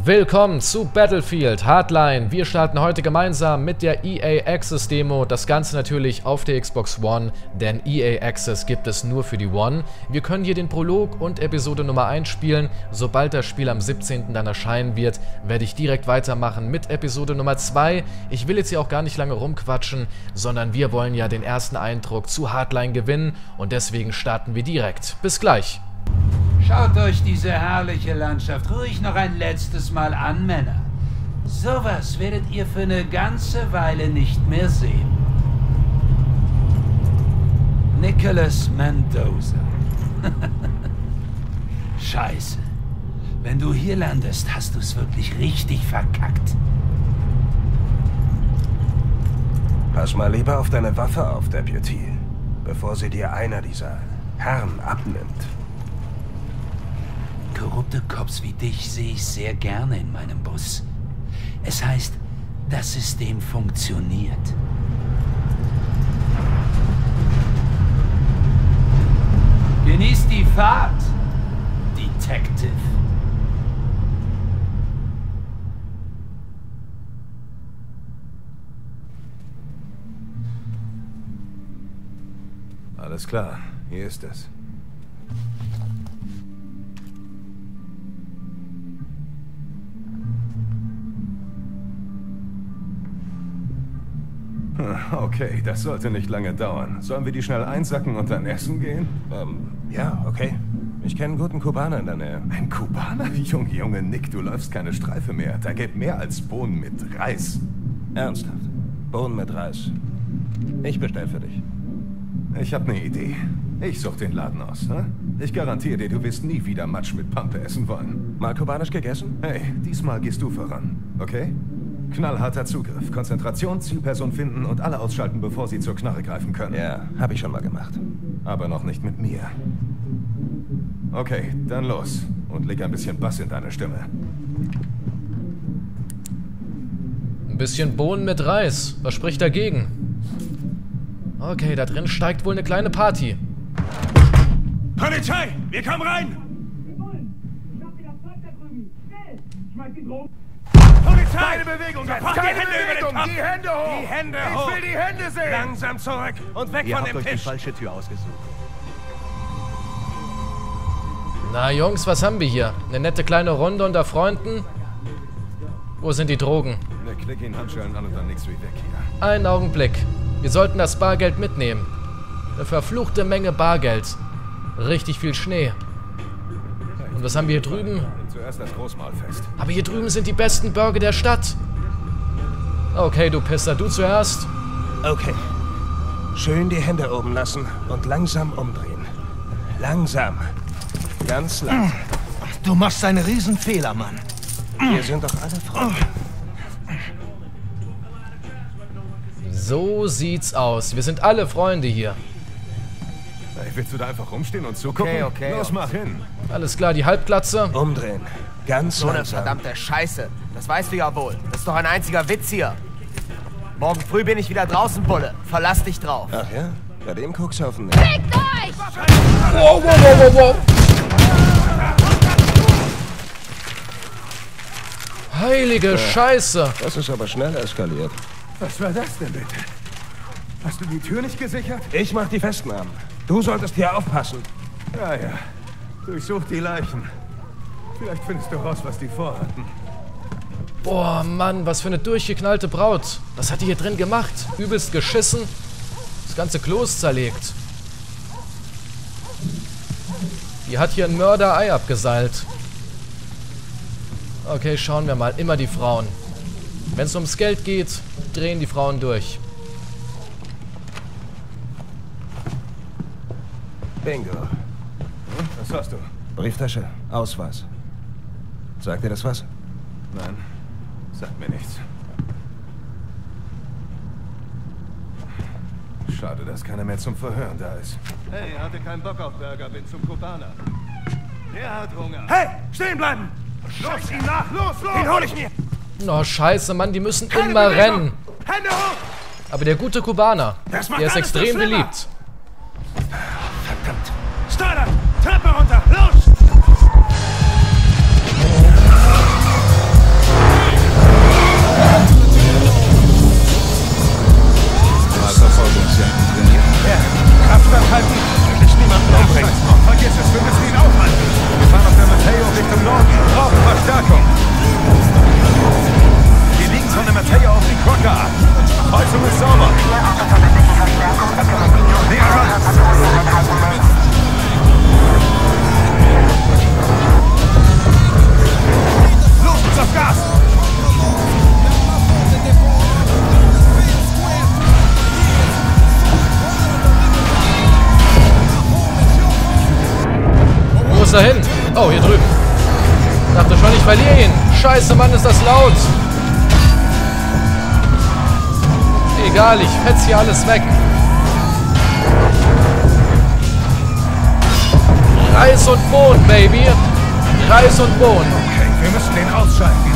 Willkommen zu Battlefield Hardline. Wir starten heute gemeinsam mit der EA Access Demo. Das Ganze natürlich auf der Xbox One, denn EA Access gibt es nur für die One. Wir können hier den Prolog und Episode Nummer 1 spielen. Sobald das Spiel am 17. dann erscheinen wird, werde ich direkt weitermachen mit Episode Nummer 2. Ich will jetzt hier auch gar nicht lange rumquatschen, sondern wir wollen ja den ersten Eindruck zu Hardline gewinnen und deswegen starten wir direkt. Bis gleich. Schaut euch diese herrliche Landschaft ruhig noch ein letztes Mal an, Männer. Sowas werdet ihr für eine ganze Weile nicht mehr sehen. Nicholas Mendoza. Scheiße. Wenn du hier landest, hast du es wirklich richtig verkackt. Pass mal lieber auf deine Waffe auf, Deputy, bevor sie dir einer dieser Herren abnimmt. Korrupte Cops wie dich sehe ich sehr gerne in meinem Bus. Es heißt, das System funktioniert. Genießt die Fahrt, Detective. Alles klar, hier ist es. Okay, das sollte nicht lange dauern. Sollen wir die schnell einsacken und dann essen gehen? Ja, okay. Ich kenne einen guten Kubaner in der Nähe. Ein Kubaner? Junge, Nick, du läufst keine Streife mehr. Da gäbe mehr als Bohnen mit Reis. Ernsthaft? Bohnen mit Reis. Ich bestell für dich. Ich habe eine Idee. Ich such den Laden aus, ne? Ich garantiere dir, du wirst nie wieder Matsch mit Pampe essen wollen. Mal kubanisch gegessen? Hey, diesmal gehst du voran, okay? Knallharter Zugriff, Konzentration, Zielperson finden und alle ausschalten, bevor sie zur Knarre greifen können. Ja, habe ich schon mal gemacht. Aber noch nicht mit mir. Okay, dann los. Und leg ein bisschen Bass in deine Stimme. Ein bisschen Bohnen mit Reis. Was spricht dagegen? Okay, da drin steigt wohl eine kleine Party. Polizei! Wir kommen rein! Polizei! Keine Bewegung! Sofort die Hände über den Kopf! Die Hände hoch! Die Hände hoch! Ich will die Hände sehen! Langsam zurück und weg von dem Tisch! Ihr habt euch die falsche Tür ausgesucht. Na Jungs, was haben wir hier? Eine nette kleine Runde unter Freunden? Wo sind die Drogen? Ne, klick ihn Handschellen an und dann nix wie weg hier. Einen Augenblick. Wir sollten das Bargeld mitnehmen. Eine verfluchte Menge Bargeld. Richtig viel Schnee. Und was haben wir hier drüben? Zuerst das Großmahlfest. Aber hier drüben sind die besten Burger der Stadt. Okay, du Pisser, du zuerst. Okay. Schön die Hände oben lassen und langsam umdrehen. Langsam. Ganz langsam. Du machst einen Riesenfehler, Mann. Wir sind doch alle Freunde. So sieht's aus. Wir sind alle Freunde hier. Hey, willst du da einfach rumstehen und zugucken? Okay. Los, mach hin. Alles klar, die Halbglatze. Umdrehen. Ganz So eine langsam. verdammte Scheiße. Das weißt du ja wohl. Das ist doch ein einziger Witz hier. Morgen früh bin ich wieder draußen, Bulle. Verlass dich drauf. Ach ja? Bei dem Kokshaufen nicht. Fickt euch! Wow, wow, wow, wow, wow. Heilige Scheiße. Das ist aber schnell eskaliert. Was war das denn bitte? Hast du die Tür nicht gesichert? Ich mach die Festnahmen. Du solltest hier aufpassen. Ja. Durchsuch die Leichen. Vielleicht findest du raus, was die vorhatten. Boah, Mann, was für eine durchgeknallte Braut. Was hat die hier drin gemacht? Übelst geschissen. Das ganze Klo ist zerlegt. Die hat hier ein Mörder-Ei abgeseilt. Okay, schauen wir mal. Immer die Frauen. Wenn es ums Geld geht, drehen die Frauen durch. Bingo. Was hast du? Brieftasche, Ausweis. Sagt dir das was? Nein, sagt mir nichts. Schade, dass keiner mehr zum Verhören da ist. Hey, hatte keinen Bock auf Burger, bin zum Kubaner. Der hat Hunger. Hey, stehen bleiben! Los, ihm nach! Los! Den hol ich mir! Oh, scheiße, Mann, die müssen Keine immer Bewegung. rennen. Hände hoch! Aber der gute Kubaner, Das macht der ist alles noch extrem schlimmer. beliebt. Verdammt! Starter! Treppe runter! Los! ist er hin? Oh, hier drüben. Dachte schon, ich verliere ihn. Scheiße, Mann, ist das laut. Egal, ich fetz hier alles weg. Reis und Bohnen, Baby. Reis und Bohnen. Okay, wir müssen den ausschalten.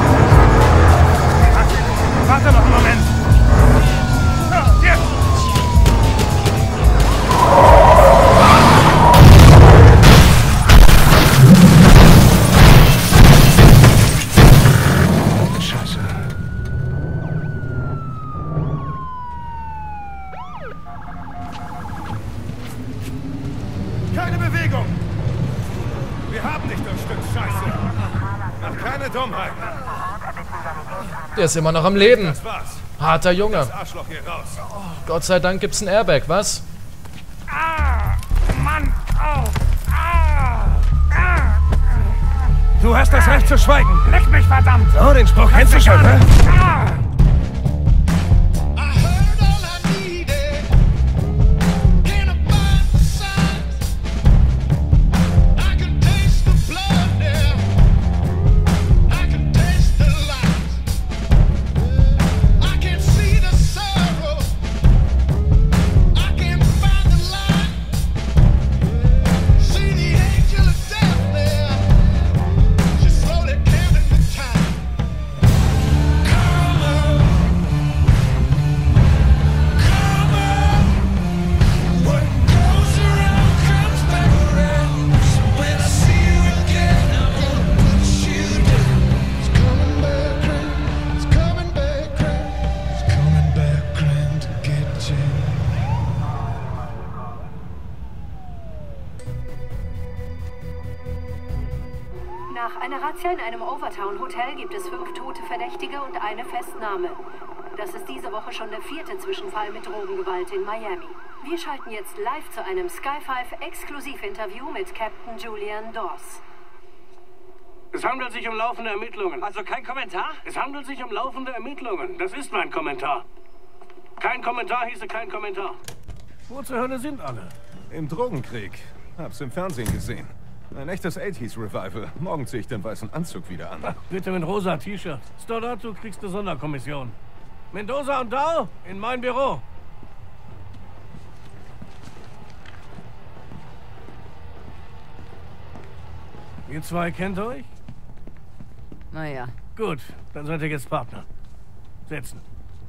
Warte noch einen Moment. Jetzt! Scheiße. Keine Bewegung! Wir haben dich, du Stück Scheiße! Mach keine Dummheit! Der ist immer noch am Leben. Das war's. Harter Junge. Das Arschloch hier raus. Gott sei Dank gibt's ein Airbag, was? Mann! Au! Du hast das Recht zu schweigen. Leck mich, verdammt! So, den Spruch kennst du schon, ne? Nach einer Razzia in einem Overtown-Hotel gibt es 5 tote Verdächtige und eine Festnahme. Das ist diese Woche schon der 4. Zwischenfall mit Drogengewalt in Miami. Wir schalten jetzt live zu einem Sky 5 Exklusivinterview mit Captain Julian Dawes. Es handelt sich um laufende Ermittlungen. Also kein Kommentar? Es handelt sich um laufende Ermittlungen. Das ist mein Kommentar. Kein Kommentar hieße kein Kommentar. Wo zur Hölle sind alle? Im Drogenkrieg. Hab's im Fernsehen gesehen. Ein echtes 80s-Revival. Morgen zieh ich den weißen Anzug wieder an. Ach, bitte mit rosa T-Shirt. Stoddard, du kriegst eine Sonderkommission. Mendoza und Dow in mein Büro. Ihr zwei kennt euch? Naja. Gut, dann seid ihr jetzt Partner. Setzen.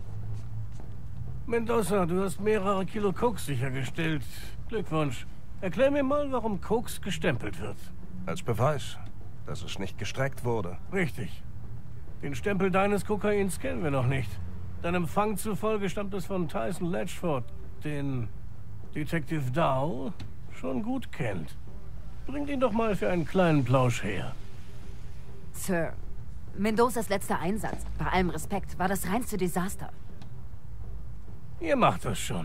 Mendoza, du hast mehrere Kilo Koks sichergestellt. Glückwunsch. Erklär mir mal, warum Koks gestempelt wird. Als Beweis, dass es nicht gestreckt wurde. Richtig. Den Stempel deines Kokains kennen wir noch nicht. Deinem Fang zufolge stammt es von Tyson Latchford, den Detective Dow schon gut kennt. Bringt ihn doch mal für einen kleinen Plausch her. Sir, Mendozas letzter Einsatz, bei allem Respekt, war das reinste Desaster. Ihr macht das schon.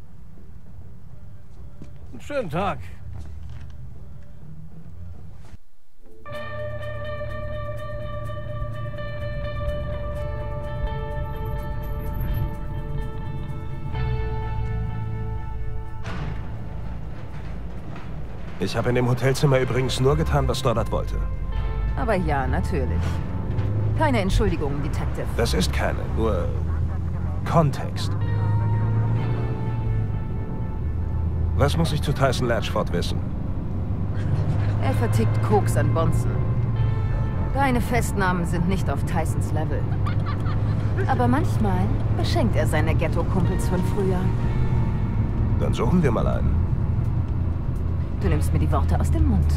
Einen schönen Tag. Ich habe in dem Hotelzimmer übrigens nur getan, was Stoddard wollte. Aber ja, natürlich. Keine Entschuldigung, Detective. Das ist keine, nur Kontext. Was muss ich zu Tyson Latchford wissen? Er vertickt Koks an Bonzen. Deine Festnahmen sind nicht auf Tysons Level. Aber manchmal beschenkt er seine Ghetto-Kumpels von früher. Dann suchen wir mal einen. Du nimmst mir die Worte aus dem Mund.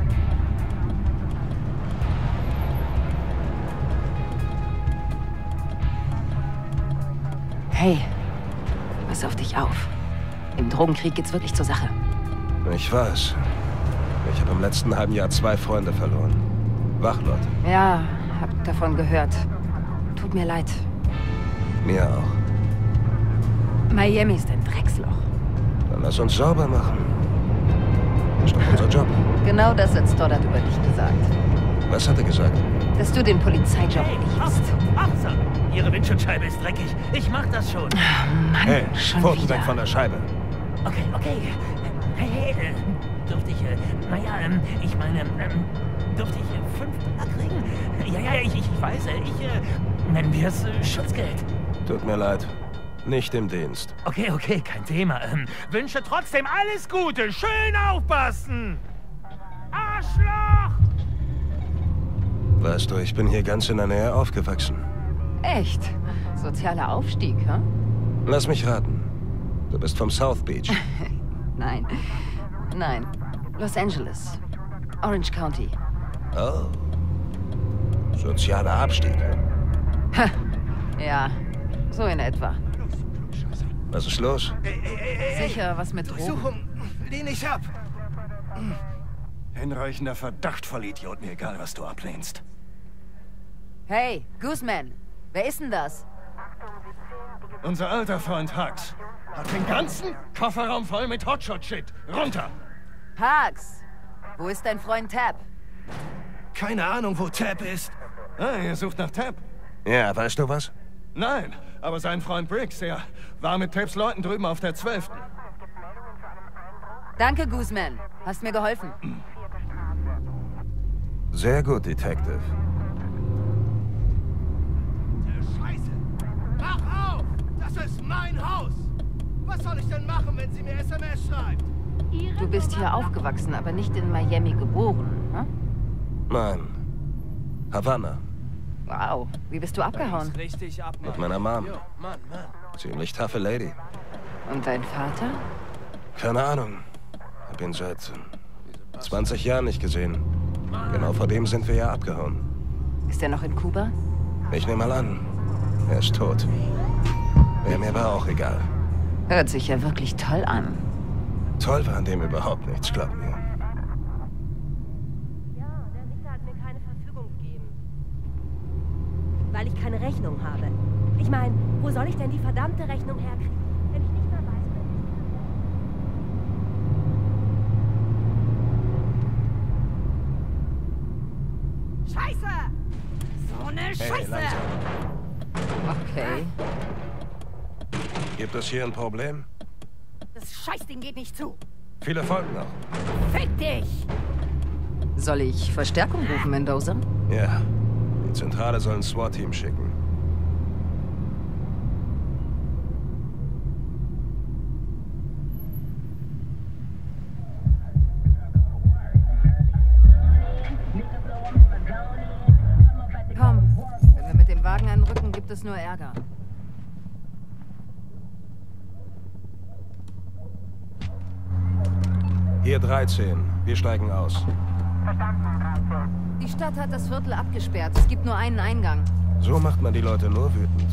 Hey, pass auf dich auf. Im Drogenkrieg geht's wirklich zur Sache. Ich weiß. Ich habe im letzten halben Jahr 2 Freunde verloren. Wachleute. Ja, hab davon gehört. Tut mir leid. Mir auch. Miami ist ein Drecksloch. Dann lass uns sauber machen. Ist doch unser Job. Genau das hat Stoddard über dich gesagt. Was hat er gesagt? Dass du den Polizeijob liebst. Officer, Ihre Windschutzscheibe ist dreckig. Ich mach das schon. Mann, Hey, schon Pfoten wieder. weg von der Scheibe. Okay. Hey, dürfte ich naja, ich meine, dürfte ich $5 kriegen? Ja, ich weiß, nennen wir es Schutzgeld. Tut mir leid. Nicht im Dienst. Okay, kein Thema. Wünsche trotzdem alles Gute. Schön aufpassen. Arschloch! Weißt du, ich bin hier ganz in der Nähe aufgewachsen. Echt? Sozialer Aufstieg, hä? Lass mich raten. Du bist vom South Beach. Nein. Los Angeles. Orange County. Oh. Sozialer Abstieg. Ha. Ja, so in etwa. Was ist los? Sicher was mit Drogen. Lehn nicht ab! Hinreichender Verdacht, Vollidiot. Mir egal, was du ablehnst. Hey, Guzman. Wer ist denn das? Unser alter Freund Hux hat den ganzen Kofferraum voll mit Hotshot-Shit. Runter! Hux! Wo ist dein Freund Tab? Keine Ahnung, wo Tab ist. Ah, ihr sucht nach Tab? Ja, weißt du was? Nein, aber sein Freund Briggs, der war mit Tabs Leuten drüben auf der 12. Danke, Guzman. Hast mir geholfen. Sehr gut, Detective. Scheiße! Mach auf! Das ist mein Haus! Was soll ich denn machen, wenn sie mir SMS schreibt? Du bist hier aufgewachsen, aber nicht in Miami geboren, hm? Nein. Havanna. Wow, wie bist du abgehauen? Mit meiner Mom. Ziemlich taffe Lady. Und dein Vater? Keine Ahnung. Hab ihn seit 20 Jahren nicht gesehen. Genau vor dem sind wir ja abgehauen. Ist er noch in Kuba? Ich nehme mal an. Er ist tot. Wäre mir aber auch egal. Hört sich ja wirklich toll an. Toll war an dem überhaupt nichts, glaub mir. Ja, der Richter hat mir keine Verfügung gegeben. Weil ich keine Rechnung habe. Ich meine, wo soll ich denn die verdammte Rechnung herkriegen, wenn ich nicht mehr weiß, wer Scheiße! So eine Scheiße! Okay. Gibt es hier ein Problem? Das Scheißding geht nicht zu. Viele folgen noch. Fick dich! Soll ich Verstärkung rufen, Mendoza? Ja. Die Zentrale soll ein SWAT-Team schicken. Komm, wenn wir mit dem Wagen anrücken, gibt es nur Ärger. Hier 13. Wir steigen aus. Die Stadt hat das Viertel abgesperrt. Es gibt nur einen Eingang. So macht man die Leute nur wütend.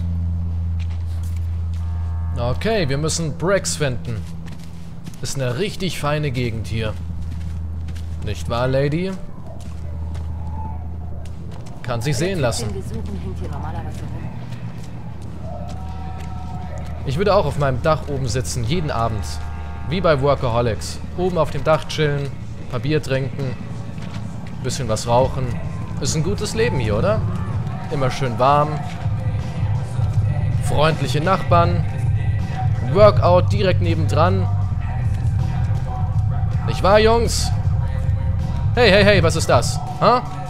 Okay, wir müssen Briggs finden. Ist eine richtig feine Gegend hier. Nicht wahr, Lady? Kann sich sehen lassen. Ich würde auch auf meinem Dach oben sitzen, jeden Abend. Wie bei Workaholics. Oben auf dem Dach chillen, ein paar Bier trinken, bisschen was rauchen. Ist ein gutes Leben hier, oder? Immer schön warm. Freundliche Nachbarn. Workout direkt nebendran. Nicht wahr, Jungs? Hey, was ist das? Ha?